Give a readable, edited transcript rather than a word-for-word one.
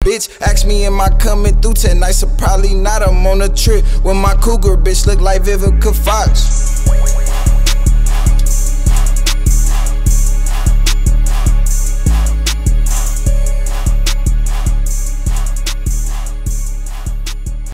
bitch ask me am I coming through tonight, so probably not. I'm on a trip with my cougar bitch, look like Vivika Foxx.